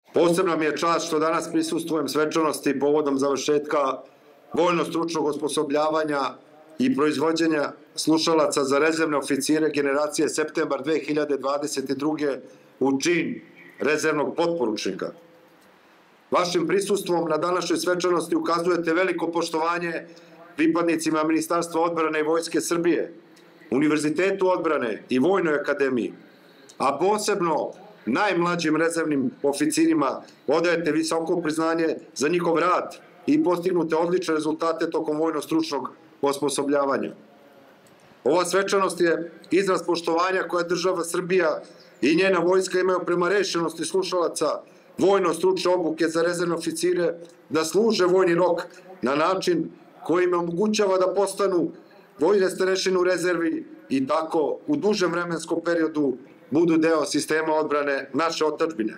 Posebna mi je čast što danas prisustvujem svečanosti povodom završetka vojno-stručnog osposobljavanja i proizvođenja slušalaca za rezervne oficire generacije septembar 2022. u čin rezervnog potporučnika. Vašim prisustvom na današnjoj svečanosti ukazujete veliko poštovanje pripadnicima Ministarstva odbrane i Vojske Srbije, Univerzitetu odbrane i Vojnoj akademiji, a posebno najmlađim rezervnim oficirima odajete visoko priznanje za njihov rad i postignute odlične rezultate tokom vojno-stručnog osposobljavanja. Ova svečanost je izraz poštovanja koja država Srbija i njena vojska imaju prema rešenosti slušalaca vojno-stručne obuke za rezervne oficire da služe vojni rok na način koji im omogućava da postanu vojne starešine u rezervi i tako u dužem vremenskom periodu budu deo sistema odbrane naše otadžbine.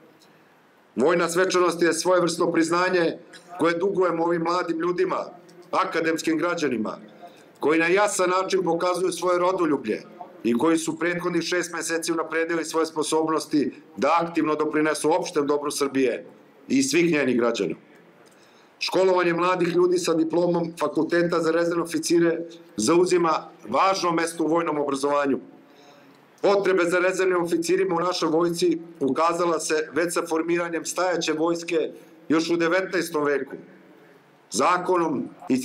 Vojna svečanost je svojevrsno priznanje koje dugujemo ovim mladim ljudima, akademskim građanima, koji na jasan način pokazuju svoje rodoljublje i koji su prethodnih 6 meseci unapredili svoje sposobnosti da aktivno doprinesu opštem dobru Srbije i svih njenih građana. Školovanje mladih ljudi sa diplomom Fakulteta za rezervne oficire zauzima važno mesto u vojnom obrazovanju. Potrebe za rezervnim oficirima u našoj vojsci ukazala se već sa formiranjem stajaće vojske još u 19. veku. Zakonom iz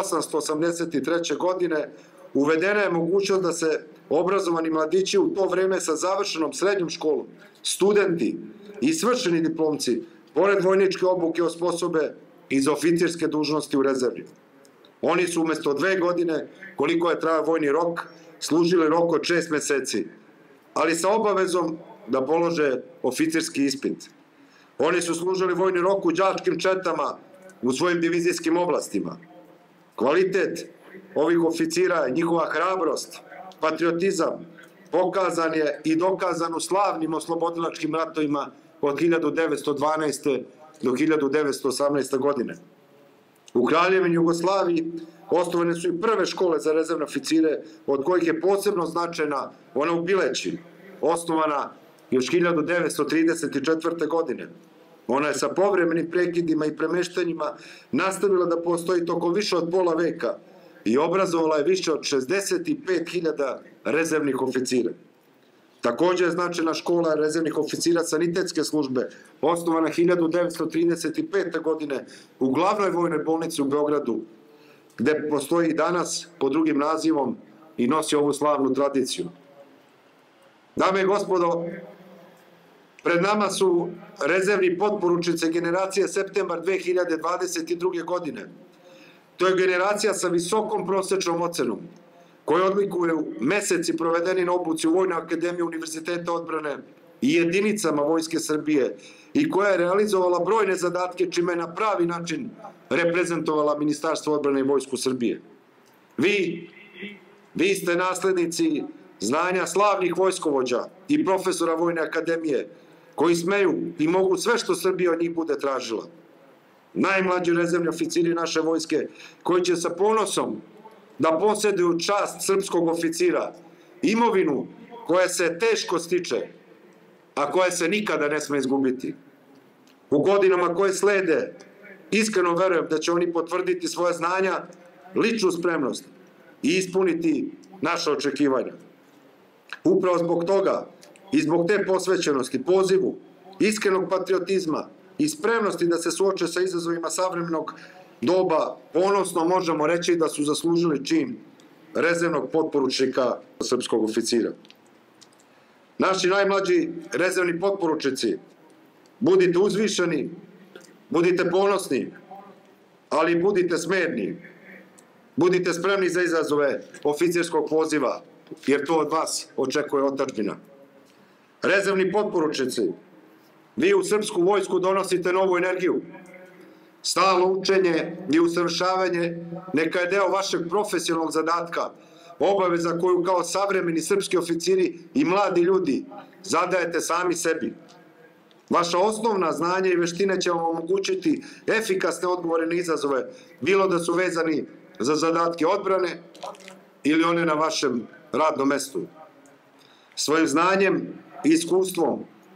1883. godine uvedena je mogućnost da se obrazovani mladići u to vreme sa završenom srednjom školom, studenti i svršeni diplomci, pored vojničke obuke osposobe i za oficirske dužnosti u rezervi. Oni su umesto 2 godine, koliko je trajao vojni rok, služili rok od 6 meseci, ali sa obavezom da polože oficirski ispit. Oni su služili vojni rok u đačkim četama u svojim divizijskim oblastima. Kvalitet ovih oficira, njihova hrabrost, patriotizam, pokazan je i dokazan u slavnim oslobodilačkim ratovima od 1912. do 1918. godine. U Kraljevini Jugoslaviji osnovane su i prve škole za rezervne oficire, od kojih je posebno značajna ona u Bileći, osnovana još 1934. godine. Ona je sa povremenim prekidima i premeštanjima nastavila da postoji tokom više od pola veka i obrazovala je više od 65.000 rezervnih oficira. Takođe je značajna škola rezervnih oficira sanitetske službe, osnovana 1935. godine u glavnoj vojnoj bolnici u Beogradu, gde postoji i danas pod drugim nazivom i nosi ovu slavnu tradiciju. Dame i gospodo, pred nama su rezervni potporučnici generacije septembar 2022. godine. To je generacija sa visokom prosečnom ocenom, koje odlikuju meseci provedeni na obuci u Vojnoj akademiji Univerziteta odbrane i jedinicama Vojske Srbije i koja je realizovala brojne zadatke čime je na pravi način reprezentovala Ministarstvo odbrane i Vojsku Srbije. Vi ste naslednici znanja slavnih vojskovođa i profesora Vojne akademije koji smeju i mogu sve što Srbija od njih bude tražila. Najmlađi rezervni oficiri naše vojske koji će sa ponosom da posjeduju čast srpskog oficira, imovinu koja se teško stiče, a koja se nikada ne sme izgubiti. U godinama koje slede, iskreno verujem da će oni potvrditi svoje znanja, ličnu spremnost i ispuniti naše očekivanja. Upravo zbog toga i zbog te posvećenosti, pozivu, iskrenog patriotizma i spremnosti da se suoče sa izazovima savremenog doba, ponosno možemo reći da su zaslužili čin rezervnog potporučnika srpskog oficira. Naši najmlađi rezervni potporučnici, budite uzvišeni, budite ponosni, ali budite smerni, budite spremni za izazove oficirskog poziva, jer to od vas očekuje otadžbina. Rezervni potporučnici, vi u srpsku vojsku donosite novu energiju. Stalno učenje i usavršavanje neka je deo vašeg profesionalnog zadatka, obaveza koju kao savremeni srpski oficiri i mladi ljudi zadajete sami sebi. Vaša osnovna znanja i veštine će vam omogućiti efikasne odgovore na izazove, bilo da su vezani za zadatke odbrane ili one na vašem radnom mestu. Svojim znanjem i iskustvom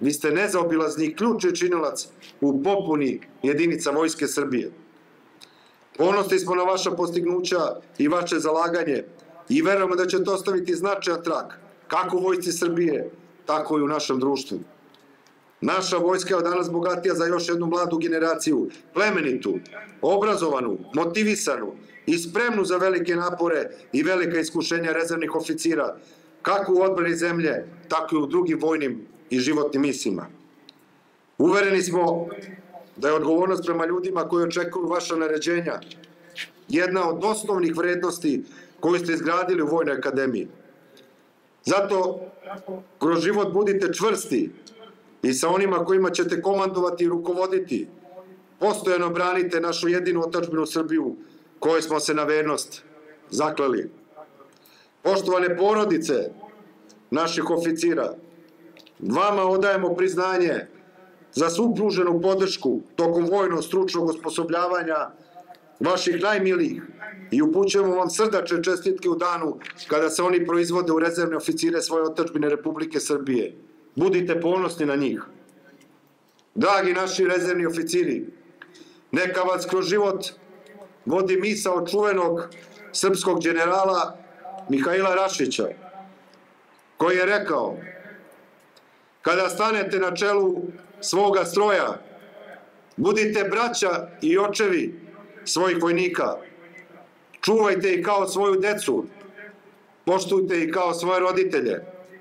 vi ste nezaobilazni ključni činilac u popuni jedinica Vojske Srbije. Ponosni smo na vaša postignuća i vaše zalaganje i verujemo da ćete ostaviti značajan trag, kako u Vojsci Srbije, tako i u našem društvu. Naša vojska je danas bogatija za još jednu mladu generaciju, plemenitu, obrazovanu, motivisanu i spremnu za velike napore i velika iskušenja rezervnih oficira, kako u odbrani zemlje, tako i u drugim vojnim i životnim misijama. Uvereni smo da je odgovornost prema ljudima koji očekuju vaša naređenja jedna od osnovnih vrednosti koju ste izgradili u Vojnoj akademiji. Zato kroz život budite čvrsti i sa onima kojima ćete komandovati i rukovoditi, postojano branite našu jedinu otadžbinu Srbiju, kojoj smo se na vernost zakleli. Poštovane porodice naših oficira, vama odajemo priznanje za svu pruženu podršku tokom vojnog stručnog osposobljavanja vaših najmilijih i upućujemo vam srdačne čestitke u danu kada se oni proizvode u rezervne oficire svoje otadžbine Republike Srbije. Budite ponosni na njih. Dragi naši rezervni oficiri, neka vas kroz život vodi misao čuvenog srpskog generala Mihaila Rašića, koji je rekao: kada stanete na čelu svoga stroja, budite braća i očevi svojih vojnika, čuvajte ih kao svoju decu, poštujte ih kao svoje roditelje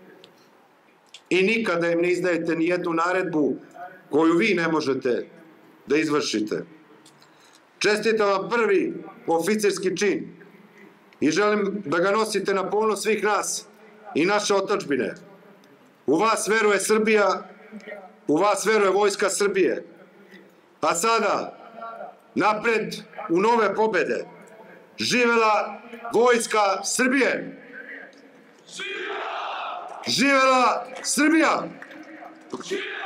i nikada im ne izdajete ni jednu naredbu koju vi ne možete da izvršite. Čestitam vam prvi oficirski čin i želim da ga nosite na ponos svih nas i naše otadžbine. U vas veruje Srbija, u vas veruje Vojska Srbije. A sada, napred u nove pobede. Živela Vojska Srbije! Živela Srbija!